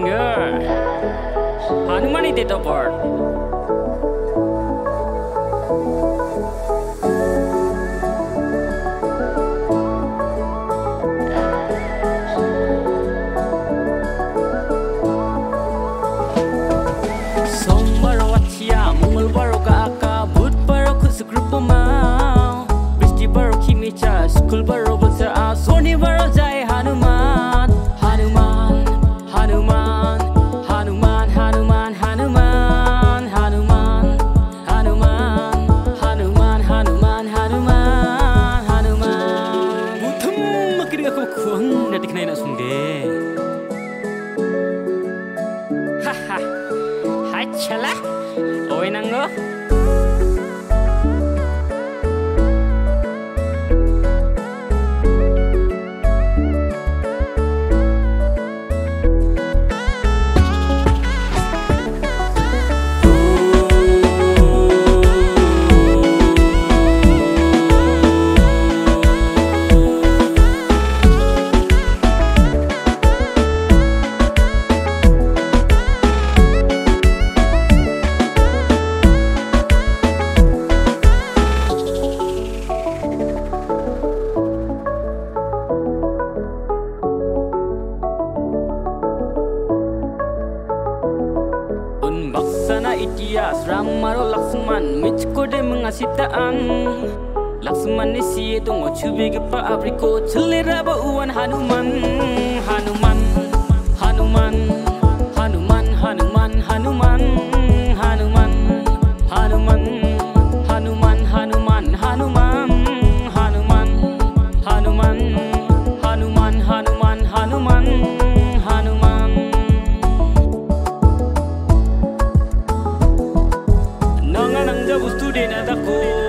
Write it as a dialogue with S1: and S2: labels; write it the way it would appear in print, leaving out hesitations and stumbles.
S1: Nangga Hanuman is date of birth. Sombaro watia, Mongolbaro kaaka, Budbaro kusukrupo mau, Bristibaro kimicha, Skulbaro bulsa a, Sonibaro jai Hanuman, Hanuman, Hanuman, Hanuman, Hanuman, Hanuman, Hanuman, Hanuman, Hanuman, Hanuman, Hanuman, Hanuman. Mutum makiri aku kuang nanti kena nak sungge. Haha. Hachalah, oi nanggo. Baksana itias Ramaro Laksman Michkode mengasitaan Laksman isi dongo cubi gepa abriko celera bauan Hanuman Hanuman Hanuman Hanuman Hanuman Hanuman Hanuman Hanuman Hanuman Hanuman Hanuman Hanuman Hanuman Hanuman Hanuman Hanuman Nanga nangja bustu dena dako